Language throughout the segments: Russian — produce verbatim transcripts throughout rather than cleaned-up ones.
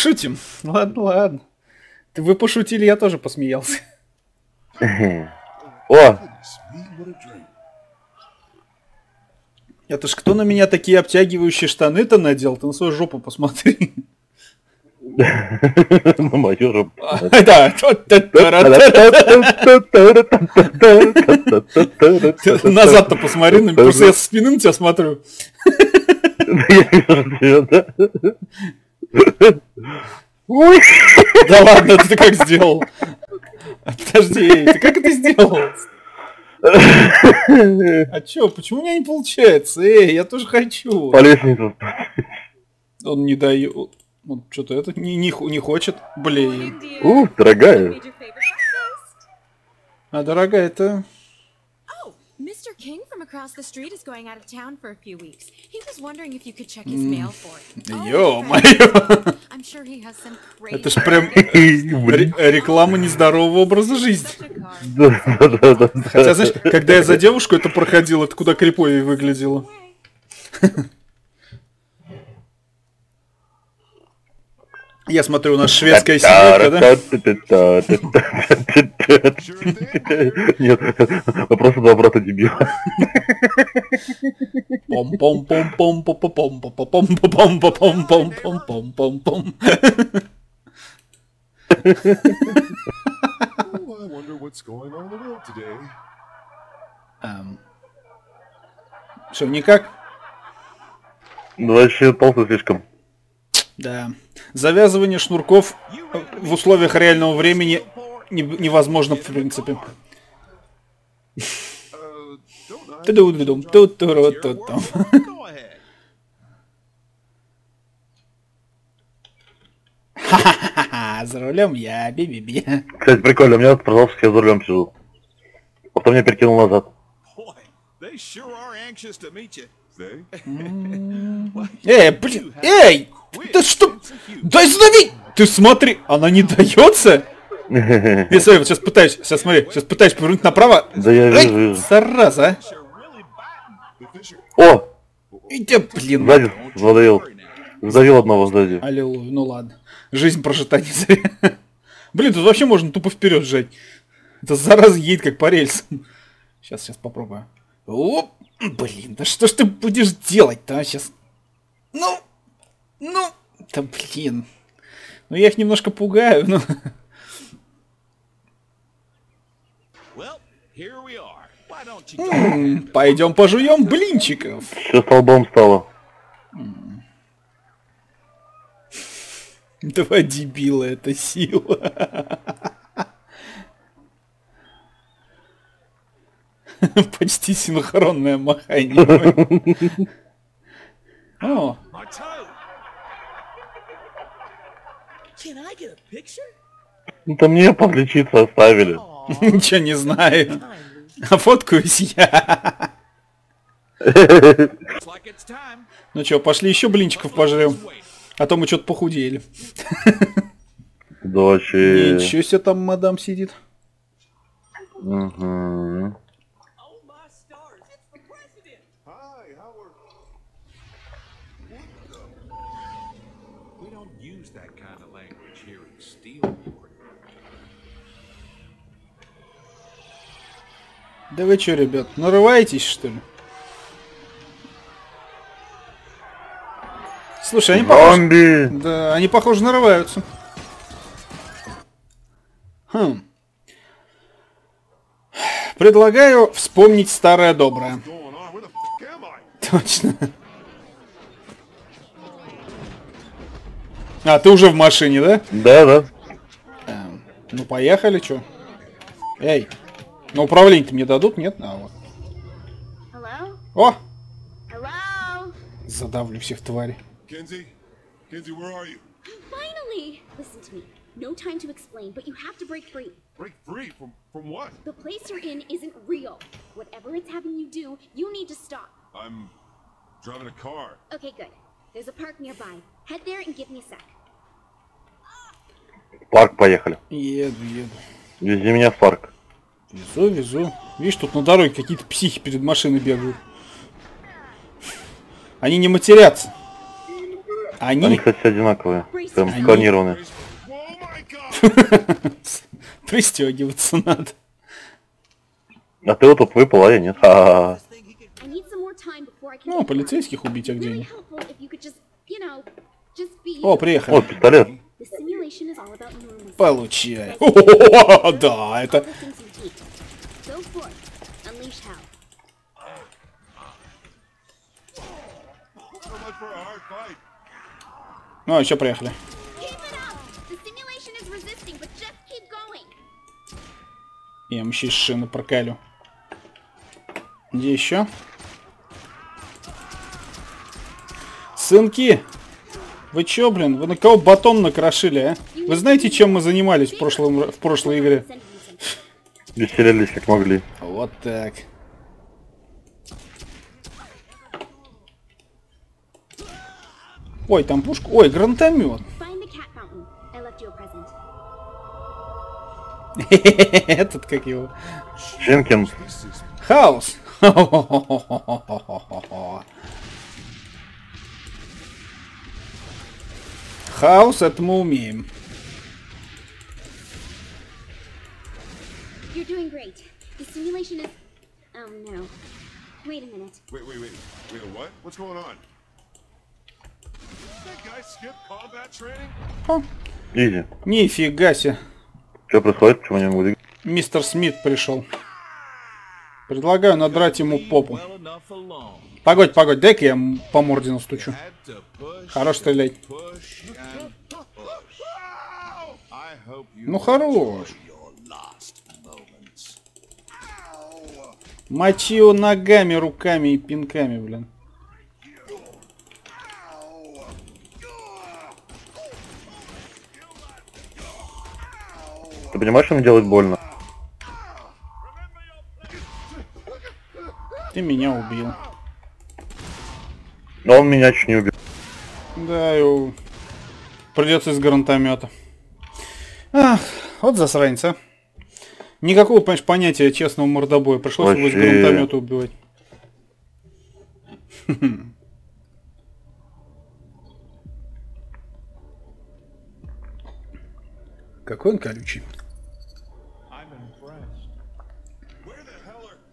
Шутим. Ладно, ладно. Вы пошутили, я тоже посмеялся. О! Это ж кто на меня такие обтягивающие штаны-то надел? Ты на свою жопу посмотри. На мою жопу. Да. Назад-то посмотри, просто я со спины на тебя смотрю. Да ладно, ты как сделал? Подожди, ты как это сделал? А чё, почему у меня не получается? Эй, я тоже хочу. По лестнице. Он не дает. Он что-то это не, не, не хочет. Блин. Ух, дорогая. А дорогая, это... Mister King from across the street is going out of town for a few weeks. He was wondering if you could check his mail for him. Ё-моё! I'm sure he has some crazy... Это ж прям реклама нездорового образа жизни. Хотя, знаешь, когда я за девушку это проходил, это куда криповее выглядело. Я смотрю, у нас шведская семейка, да? Нет, просто два брата дебила. пом пом пом пом пом пом пом пом пом пом пом пом пом пом. Что, никак? Ну вообще толстый слишком. Да. Завязывание шнурков в условиях реального времени невозможно в принципе. Ха-ха-ха, за рулем я, би-би-би. Кстати, прикольно, у меня продолжался, я за рулем сижу. Потом меня перекинул назад. Эй, блин, эй! Ты что? Дай сдавить! Ты смотри, она не дается? Я смотри, вот сейчас пытаюсь, сейчас смотри, сейчас пытаюсь повернуть направо. Да я вижу, вижу. Зараза, а. О! Иди, блин. Сзади задавил. Задавил одного сзади. Аллилуйя, ну ладно. Жизнь прожита не зря. Блин, тут вообще можно тупо вперед жать. Это зараза едет как по рельсам. Сейчас, сейчас попробую. Оп! Блин, да что ж ты будешь делать-то, а, сейчас? Ну, ну, да блин. Ну я их немножко пугаю, но... М-м, пойдем пожуем блинчиков. Все столбом стало. Два дебила, это сила. Почти синхронное махание. О. Это мне подлечиться оставили. Ничего не знаю. А фоткаюсь я. Ну что, пошли еще блинчиков пожрем. А то мы что-то похудели. Да вообще. Ничего себе там мадам сидит. Угу. Да вы что, ребят, нарываетесь, что ли? Слушай, они похожи... Да, они, похоже, нарываются. Хм. Предлагаю вспомнить старое доброе. Точно. А, ты уже в машине, да? Да, да. Эм, ну, поехали, чё? Эй. На управление-то мне дадут, нет? А, вот. Hello? О! Hello? Задавлю всех тварей. Kenzie? Kenzie, where are you? Finally! Listen to me. No time to explain, but you have to break free. Break free? From from what? The place you're in isn't real. Whatever it's having you do, you need to stop. I'm driving a car. Okay, good. There's a park nearby. Head there and give me a sec. В парк поехали. Еду, еду. Вези меня в парк. Везу, везу. Видишь, тут на дороге какие-то психи перед машиной бегают. Они не матерятся. Они, Они кстати, одинаковые. Прям Они- сканированные. Oh my god! пристегиваться надо. А ты вот тут выпал, а я нет. Ха-ха-ха. I need some more time before I can Ну, get полицейских убить, а где Really они? helpful if you could just, you know, just be О, you. приехали. Вот пистолет. The simulation is all about normalcy. Получай. О, да, это... All the things you teach. Go forth. Unleash hell. So much for a hard fight. Ну, еще приехали. Keep it up! The simulation is resisting, but just keep going. Я им еще из шины прокалю. Где еще? Сынки! Вы чё, блин? Вы на кого батон накрошили, а? Вы знаете, чем мы занимались в, прошлом, в прошлой игре? Веселились как могли. Вот так. Ой, там пушка. Ой, гранатомет. Find the cat fountain. I left you a present. Этот как его? Дженкинс. Хаус. Хаус, это мы умеем. You're doing great. The simulation is... Oh no. Wait a minute. Wait, wait, wait. Wait, what? What's going on? Did that guy skip combat training? Ха, Изи. нифига себе. Что происходит? Почему не могу двигаться? Мистер Смит пришел. Предлагаю надрать ему попу. Погодь, погодь, дай-ка я ему по морде настучу. Хорош стрелять. Ну хорош. Мочи его ногами, руками и пинками, блин. Ты понимаешь, что мне делает больно? Ты меня убил. Но он меня чуть не убил. Да, его придется из гранатомета. Ах, вот засранец, а. Никакого, понимаешь, понятия честного мордобоя. Пришлось его из Вообще. гранатомета убивать. Какой он колючий. Where the hell are...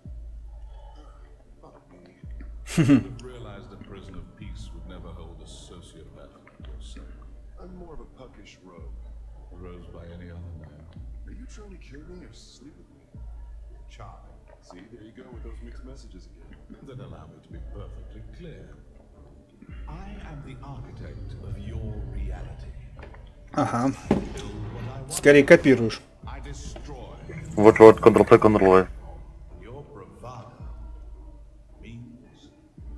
Realized a prison of peace would never hold a sociopath like yourself. I'm more of a puckish rogue. Rose by any other name. Are you trying to kill me or sleep with me? Charming. See, there you go with those mixed messages again. Then allow me to be perfectly clear. I am the architect of your reality. Ага. Скорее копируешь. I destroy. Вот-вот, контрол-C, контрол-V. Your bravado means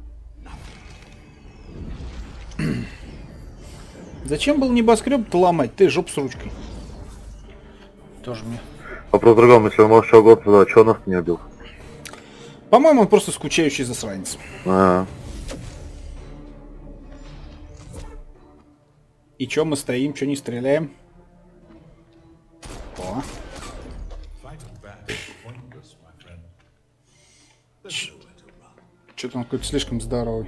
Зачем был небоскреб-то ломать? Ты жоп с ручкой. Тоже мне. Вопрос в другом, если он может чего угодно туда, чего нас не убил? По-моему, он просто скучающий засранец. А, И чё мы стоим, чё не стреляем? О. fighting back is pointless, my friend. There's nowhere to run. Чё-то он какой-то слишком здоровый.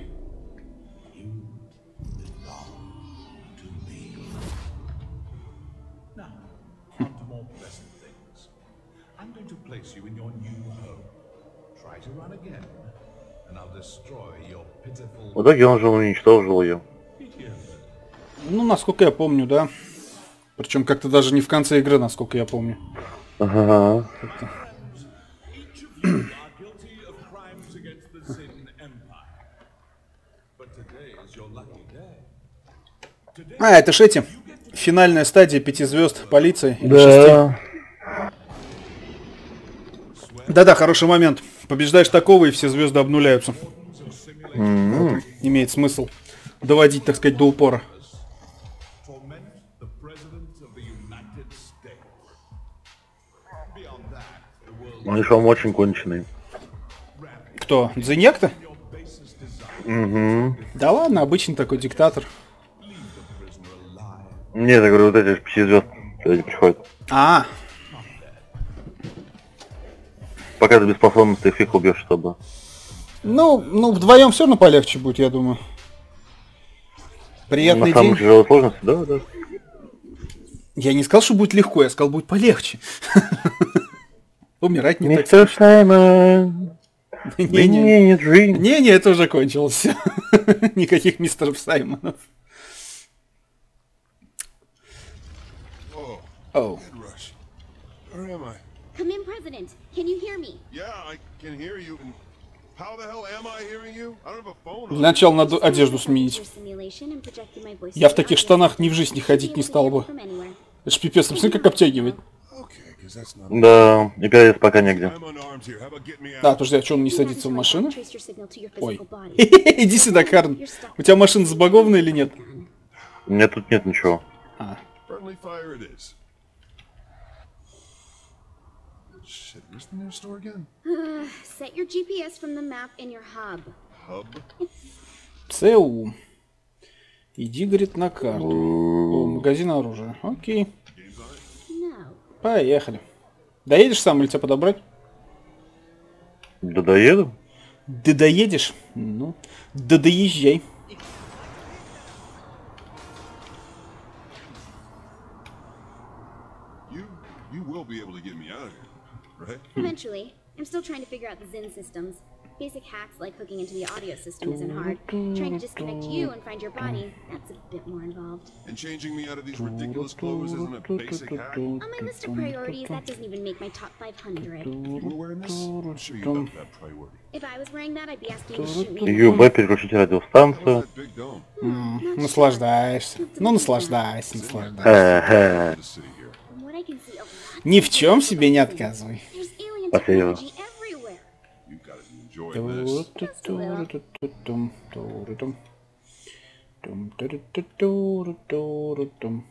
Now, on to more pleasant things. I'm going to place you in your new home. Try to run again, and I'll destroy your pitiful в итоге он же уничтожил ее. Ну, насколько я помню, да. Причем как-то даже не в конце игры, насколько я помню. Ага. Each of you are guilty of crimes against the Sin Empire. But today is your lucky day. А, это ж эти. Финальная стадия пяти звезд полиции. или Да. шести. Да-да, хороший момент. Побеждаешь такого, и все звезды обнуляются. Имеет смысл доводить, так сказать, до упора. Torment the President of the United States. Beyond that, the world Он еще очень конченый. Кто? Дзиньяк-то? your basest desire. Угу. Да ладно, обычный такой диктатор. Leave the prisoner alive. Нет, я говорю, вот эти пяти звезд, эти приходят. А, Пока ты без способности их их убьешь, чтобы... ну, ну вдвоем все равно полегче будет, я думаю. Приятный На самой день. тяжелой сложности, да, да. Я не сказал, что будет легко, я сказал, будет полегче. Умирать не так. Мистер Саймон, Не-не, не Джим. не-не, это уже кончилось все. Никаких мистеров Саймонов. Oh, Оу. Ed Rush. Where am I? Come in, President. Can you hear me? Yeah, I can hear you. And how the hell am I hearing you? I don't have a phone on. Сначала надо одежду сменить. Я в таких штанах ни в жизни ходить не стал бы. Это ж пипец, ну смотри, как обтягивает. Okay, 'cause that's not. Да, и переезд пока негде. I'm unarmed here. How about getting me out? Да, подожди, а что он не садится в машину? Ой. Иди сюда, Карн. У тебя машина забагованная или нет? У меня тут нет ничего. А. Friendly fire it is. Shit, where's the nearest store again? Set your G P S from the map in your hub. Hub? ЦУ. Иди, говорит, на карту. О, магазин оружия. Окей. No. Поехали. Доедешь сам или тебя подобрать? Да доеду. Да доедешь? Ну, да доезжай. You you will be able to get me out of here, right? Eventually. I'm still trying to figure out the Zin systems. Basic hacks like hooking into the audio system isn't hard. Trying to disconnect you and find your body, that's a bit more involved. And changing me out of these ridiculous clothes isn't a basic hack. On my list of priorities, that doesn't even make my top five hundred. You were wearing this? I'm sure you got that priority. If I was wearing that, I'd be asking you to shoot me in the ЮБ, head. переключить What's радиостанцию. that big dome? Наслаждаешься. Ну, наслаждайся, наслаждайся. Хе-хе. The city here. From what I can see of lots Ни of в чем places себе не on the Zin, отказывай. there's alien Спасибо. technology everywhere. You gotta be enjoying this. Ту-ту-ту-ту-тум, турутум. Тум-туру-ту-туру-туру-тум.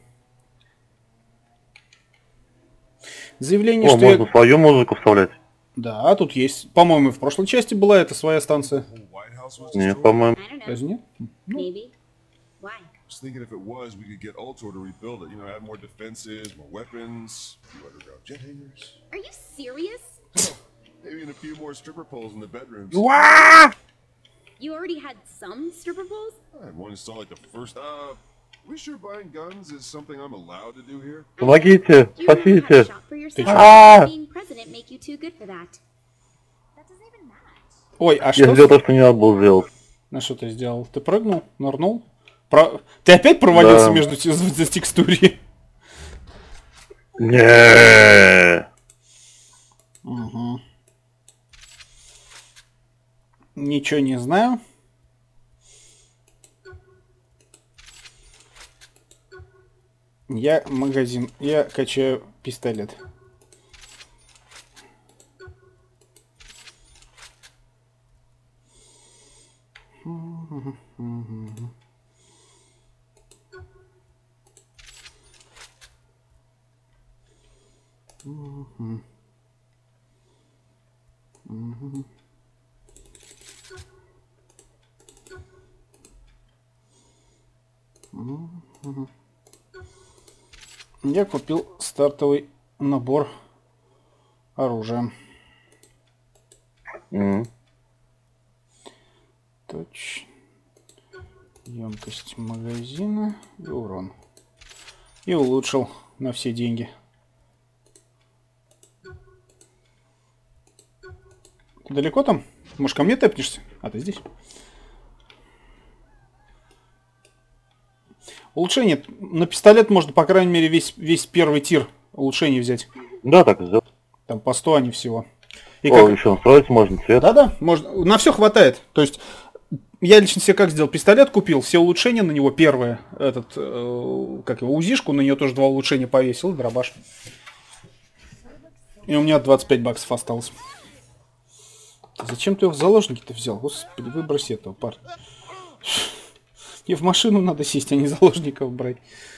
Заявление, О, что я... можно свою музыку вставлять. Да, тут есть. По-моему, в прошлой части была эта своя станция. White House was Нет, destroyed. по-моему. I don't know. Разве нет? Maybe. Why? I was thinking if it was, we could get Ultor to rebuild it. You know, add more defenses, more weapons, a few underground jet hangars. Are you serious? Maybe even a few more stripper poles in the bedrooms. You already had some stripper poles? I had one installed like the first. Uh, we sure buying guns is something I'm allowed to do here? Помогите, Do you know how to спасите. shop for yourself? А! Being president make you too good for that. That doesn't even match. Ой, а Я что? сделал то, что не надо было сделать. На что ты сделал? Ты прыгнул? Нырнул? Про... Ты опять провалился Да. между те- за текстуре? Не. Угу. Ничего не знаю. Я магазин. Я качаю пистолет. Я купил стартовый набор оружия. М. Точь. Емкость магазина и урон. И улучшил на все деньги. Ты далеко там? Может, ко мне тэпнешься? А, ты здесь? Улучшение. На пистолет можно, по крайней мере, весь, весь первый тир улучшений взять. Да, так и сделал. Там по сто они всего. И О, еще настроить можно цвет. Да-да, можно. На все хватает. То есть, я лично себе как сделал? Пистолет купил, все улучшения на него первые. Этот, э, как его, УЗИшку, на нее тоже два улучшения повесил, дробаш. И у меня двадцать пять баксов осталось. Зачем ты его в заложники-то взял? Господи, выброси этого парня. Мне в машину надо сесть, а не заложников брать.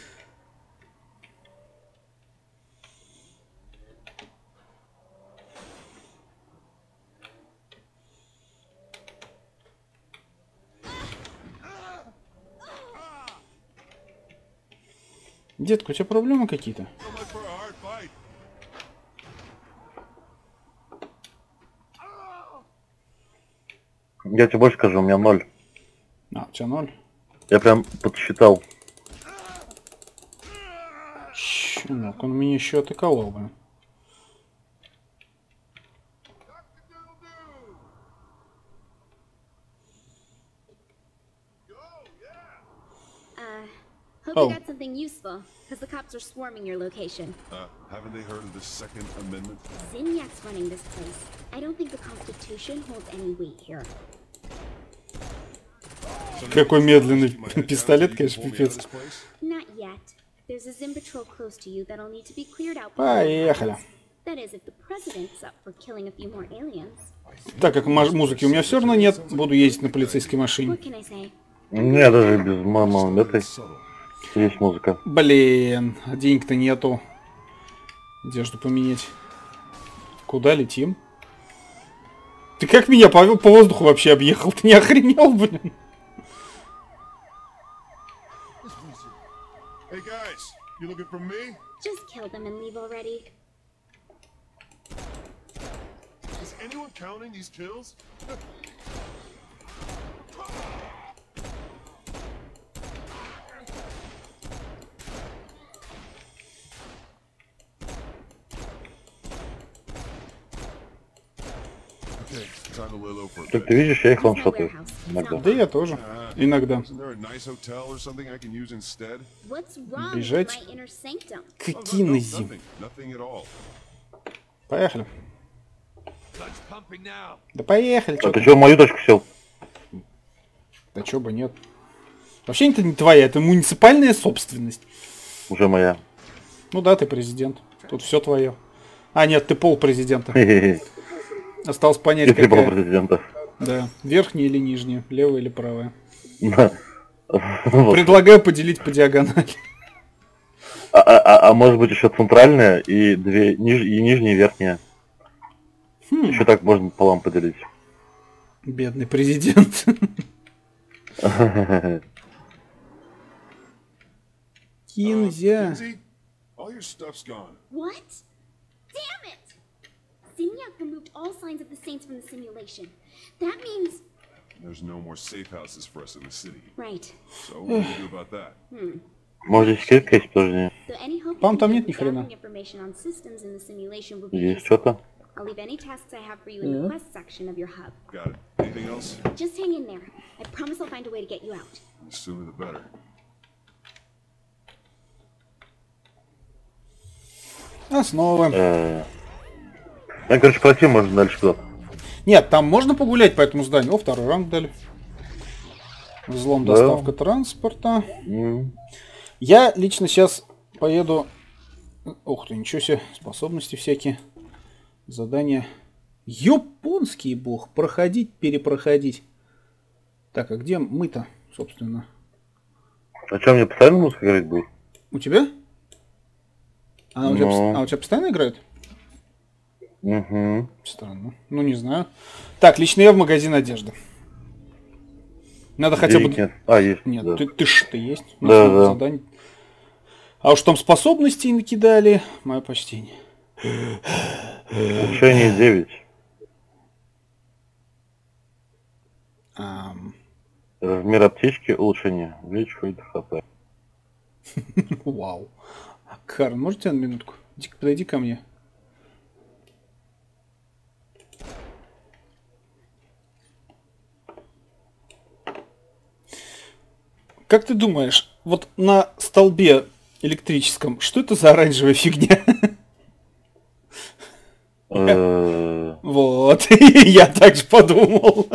Детка, у тебя проблемы какие-то? So much for a hard fight. Я тебе больше скажу, у меня ноль. А, у тебя ноль. Я прям подсчитал. Щенок, он меня еще атаковал, блин. Uh, hope Oh. you got something useful, because the cops are swarming your location. Uh, haven't they heard of the Second Amendment? Zinniac's running this place. I don't think the Constitution holds any weight here. Какой медленный пистолет, конечно, пипец. Not yet. There's a Zim patrol close to you that'll need to be cleared out. Поехали. That is, if the president's up for killing a few more aliens. Так как маж- музыки у меня все равно нет, буду ездить на полицейской машине. What can I say? У меня даже без мамы этой есть музыка. Блин, денег-то нету. Одежду поменять. Куда летим? Ты как меня, Павел, по воздуху вообще объехал? Ты не охренел, блин? Hey guys, you looking for me? Just kill them and leave already. Is anyone counting these kills? Okay, time to lay low for a Как bit. ты видишь, я их There's no ваншотаю warehouse. иногда. Да я тоже. Иногда. Isn't there a nice hotel or something I can use instead? What's wrong with Бежать? my inner sanctum? Oh, Какие no, no, на зим? nothing, nothing at all. Поехали. Blood's pumping now. Да поехали, А чё ты ты? что, в мою точку сел? Да чё бы нет. Вообще это не твоя, это муниципальная собственность. Уже моя. Ну да, ты президент. Тут все твое. А, нет, ты пол президента. Хе-хе-хе. Осталось понять, И три какая. президента. Да, верхняя или нижняя, левая или правая. Да. Вот. Предлагаю поделить по диагонали. А, а- а- а может быть еще центральная и две ниж... и нижняя и верхняя. Хм. Еще так можно пополам поделить. Бедный президент. Кинзя. Kinsey, all your stuff's gone. What? Damn it! Zinniac removed all signs of the Saints from the simulation. That means... There's no more safe houses for us in the city. Right. So what do we do about that? Может здесь клетка есть, подожди. So any hope По-моему, you там can нет get ни with хрена. gathering information on systems in the simulation would be Есть useful. что-то. I'll leave any tasks I have for you in the quest section of your hub. Got it. Anything else? Just hang in there. I promise I'll find a way to get you out. The sooner the better. Основа. Э, Ну, короче, пройти можно дальше куда-то. Нет, там можно погулять по этому зданию. О, второй ранг дали. Взлом, Да. доставка транспорта. М. Я лично сейчас поеду... Ух ты, ничего себе. Способности всякие. Задания. Японский бог. Проходить, перепроходить. Так, а где мы-то, собственно? А что, мне постоянно музыка играть будет? У тебя? Она у тебя, Ну. пос- а у тебя постоянно играет? Угу. Странно. Ну, не знаю. Так, лично я в магазин одежды. Надо хотя бы... Денег нет. А, есть. Нет, да. ты, ты ж-то есть. У Да, нас да. задание. А уж там способностей накидали. Мое почтение. Улучшение девять. Ам, Размер аптечки улучшение. Увеличивает хп. Вау. Карн, можете на минутку? Иди-ка, подойди ко мне. Как ты думаешь, вот на столбе электрическом, что это за оранжевая фигня? Э, Вот, я так же подумал.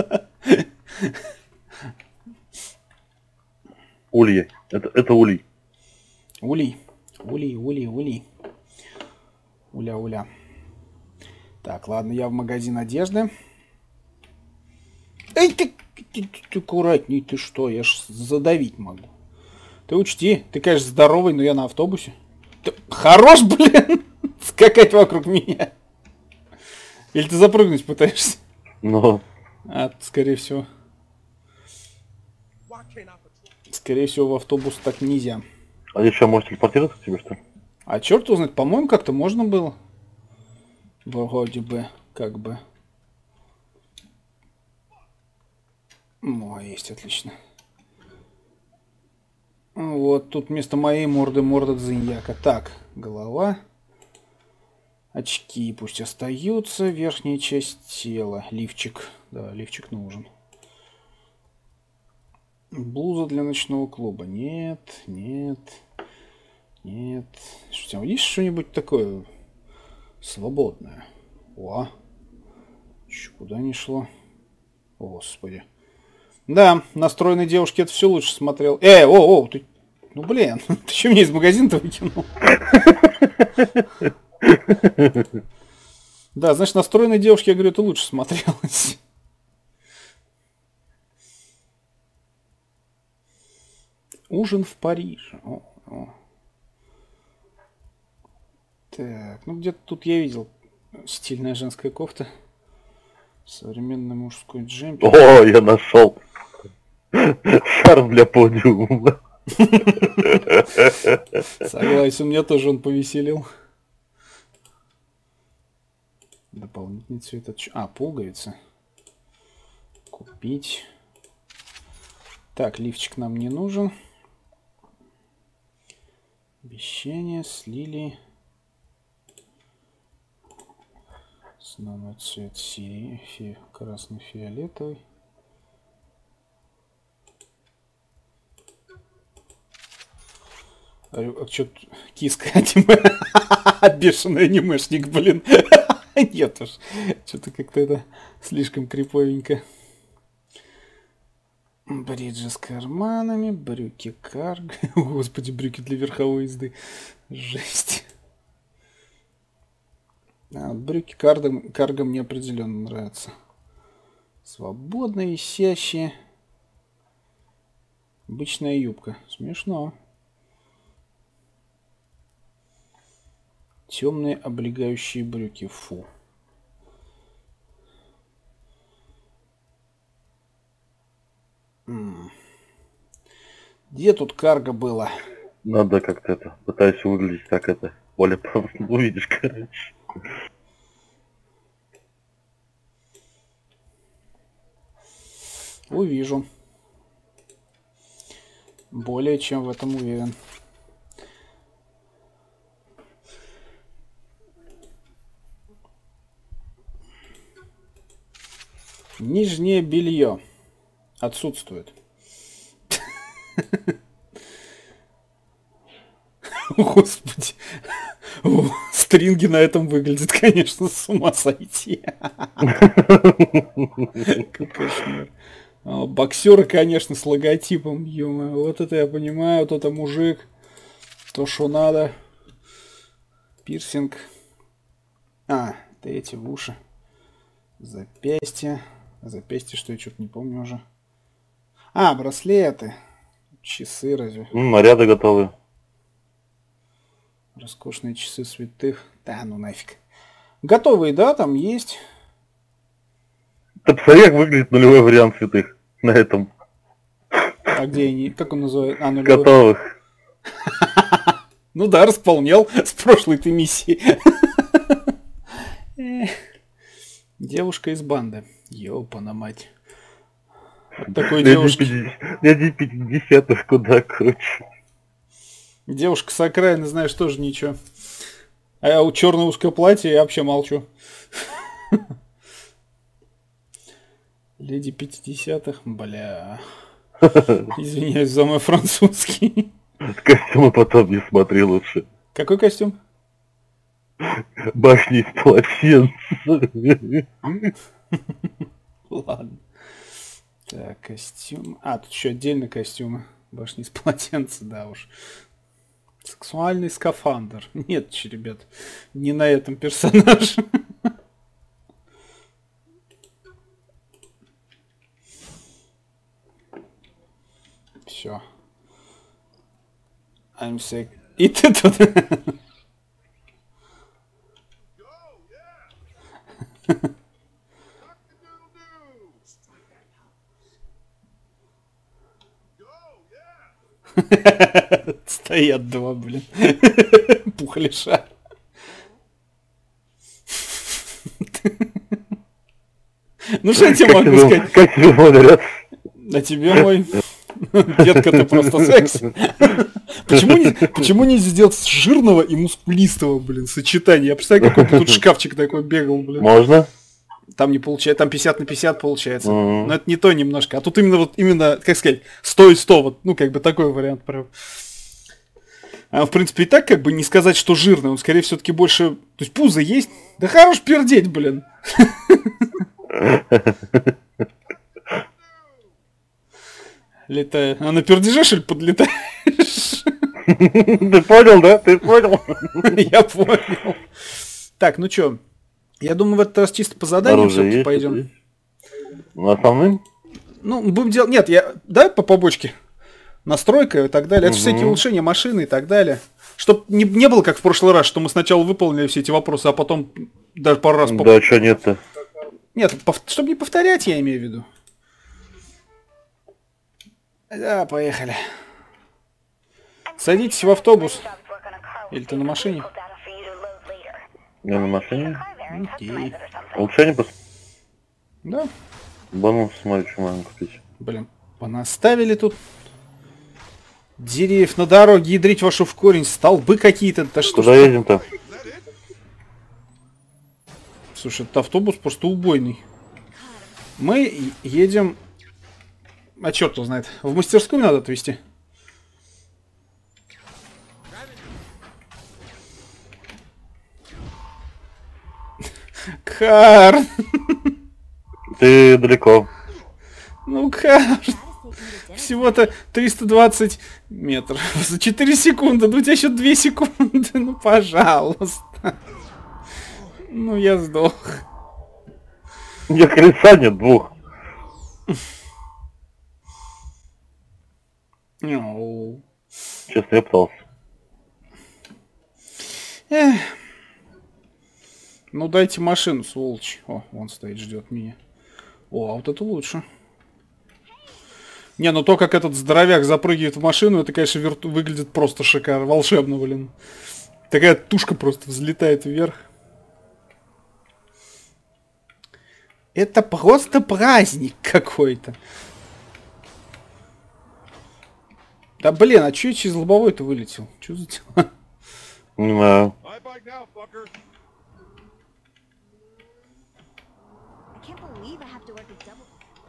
Ульи. Это, это улей. Улей, улей, улей, улей. Уля-уля. Так, ладно, я в магазин одежды. Эй, ты, ты, ты, ты аккуратней, ты что, я ж задавить могу. Ты учти, ты, конечно, здоровый, но я на автобусе. Ты хорош, блин, скакать вокруг меня. Или ты запрыгнуть пытаешься? Но А, скорее всего. Why can't I patrol? Скорее всего, в автобус так нельзя. а здесь что, может телепортироваться к тебе, что ли? А черт узнает, по-моему, как-то можно было. Вроде бы, как бы. О, есть, отлично. Вот, тут вместо моей морды морда Дзиньяка. Так, голова. Очки пусть остаются. Верхняя часть тела. Лифчик. Да, лифчик нужен. Блуза для ночного клуба. Нет, нет, нет. Что, есть что-нибудь такое свободное? О, чё, куда не шло? О, Господи. Да, настроенной девушке это все лучше смотрел. Э, о, о, ты... Ну, блин, ты что меня из магазина-то выкинул? Да, значит, настроенной девушке, я говорю, это лучше смотрелось. Ужин в Париже. О, о. Так, ну где-то тут я видел стильная женская кофта. Современный мужской джемпер. О, я нашел. Шарф для подиума. Согласен, меня тоже он повеселил. Дополнительный цвет. А, пуговицы. Купить. Так, лифчик нам не нужен. Обещание с лилией. Основной цвет серии. Фи, красно-фиолетовый. А что тут киска аниме? Бешеный анимешник, блин. Нет уж. Что-то как-то это слишком криповенько. Бриджи с карманами, брюки карго. Господи, брюки для верховой езды. Жесть. А, вот брюки карго, карго мне определенно нравятся. Свободно висящие. Обычная юбка. Смешно. Темные облегающие брюки. Фу. М-м. Где тут карго было? Надо как-то это, пытаюсь выглядеть как это, более просто увидишь, короче. Увижу. Более чем в этом уверен. Нижнее белье отсутствует. Господи. Стринги на этом выглядят, конечно, с ума сойти. Какой кошмар. Боксеры, конечно, с логотипом. Ё-моё, вот это я понимаю. Вот это мужик. То, что надо. Пирсинг. А, это эти в уши. Запястье. Запястье, что я что-то не помню уже. А, браслеты. Часы разве? Ну, наряды готовы. Роскошные часы святых. Да, ну нафиг. Готовые, да, там есть. Ты посмотри, как выглядит нулевой вариант святых на этом. А где они? Как он называется? А, нулевой. Готовых. Ну да, располнял с прошлой-то миссии. Девушка из банды. Ёпана мать. Вот такой девушки. Дяди пятидесятых куда круче. Девушка с окраины, знаешь, тоже ничего. А я у черное узкое платье, я вообще молчу. Леди пятидесятых, бля. Извиняюсь за мой французский. Костюмы потом не смотри лучше. Какой костюм? Башни из полотенца. Ладно. Так, костюм. А, тут еще отдельно костюмы. Башни из полотенца, да уж. Сексуальный скафандр. Нет, че, ребят, не на этом персонаж. Все. I'm sick. И ты тут. Стоят два, блин. Пухлиша. Ну что я тебе могу сказать? Как тебе мой наряд? А тебе мой Детка, ты просто секс. Почему не, почему не сделать жирного и мускулистого, блин, сочетание? Я представляю, какой бы тут шкафчик такой бегал, блин. Можно? Там не получается, там пятьдесят на пятьдесят получается. Mm-hmm. Но это не то немножко. А тут именно вот, именно, как сказать, сто и сто, вот, ну, как бы такой вариант прям. А, в принципе, и так, как бы, не сказать, что жирный, он, скорее, все-таки больше... То есть, пузо есть? Да хорош пердеть, блин. Летаю. А на пердеже, что ли, подлетаешь? Ты понял, да? Ты понял? Я понял. Так, ну чё? Я думаю, в этот раз чисто по заданию все-таки пойдем. Ну, основным? Ну, будем делать... Нет, я... Давай по побочке. Настройка и так далее. Это Угу. всякие улучшения машины и так далее. Чтоб не, не было как в прошлый раз, что мы сначала выполнили все эти вопросы, а потом даже пару раз... Да, Поп... что нет-то? Нет, пов... чтобы не повторять, я имею в виду. Да, поехали. Садитесь в автобус. Или ты на машине? Я на машине. Окей. Улучшение пос... Да. Бонус, смотри, что можно купить. Блин, понаставили тут деревьев на дороге, ядрить вашу в корень, столбы какие-то. Да что Куда ж... едем-то? Слушай, этот автобус просто убойный. Мы едем... А черт его знает. В мастерскую надо отвезти. Кар. Ты далеко. Ну, Кар. Всего-то триста двадцать метров. За четыре секунды. Ну, у тебя еще две секунды. Ну, пожалуйста. Ну, я сдох. У меня колеса нет, двух. Оу. Честно, я пытался. Эх. Ну, дайте машину, сволочь. О, он стоит, ждет меня. О, а вот это лучше. Не, ну то, как этот здоровяк запрыгивает в машину, это, конечно, вирту... выглядит просто шикарно. Волшебно, блин. Такая тушка просто взлетает вверх. Это просто праздник какой-то. Да блин, а чё я через лобовой-то вылетел? Чё за дела? Не знаю. My bike now, fucker. I can't believe I have to work a double.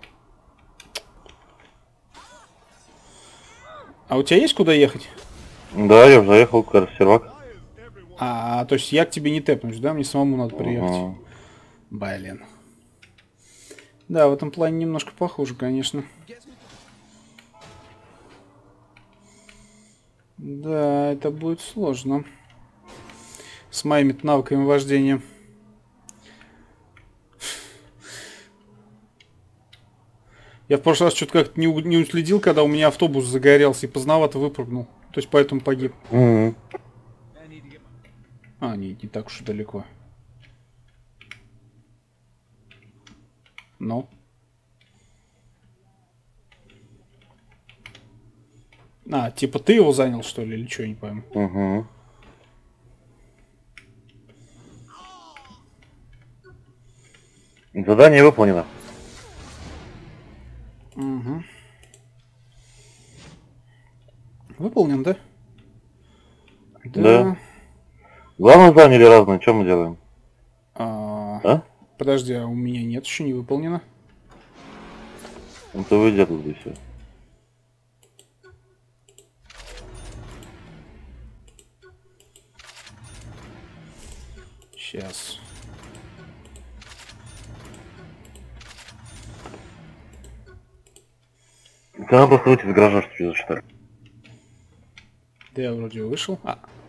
А у тебя есть куда ехать? Да, я уже заехал, кажется, сервак. А, то есть я к тебе не тэпнусь, да? Мне самому надо приехать. Ага. Блин. Да, в этом плане немножко похуже, конечно. Да, это будет сложно. С моими навыками вождения. Я в прошлый раз что-то как-то не, у- не уследил, когда у меня автобус загорелся и поздновато выпрыгнул. То есть поэтому погиб. Мгм. А, не, не так уж и далеко. Ну. А, типа ты его занял, что ли, или что, я не пойму. Угу. Задание выполнено. Угу. Выполнен, да? Да. Главное заняли разные, что мы делаем? А, А? Подожди, а у меня нет, еще не выполнено. Ну то выйдет тут и все. Сейчас. Надо просто выйти из гаража, что зачитать. Да я вроде вышел. А,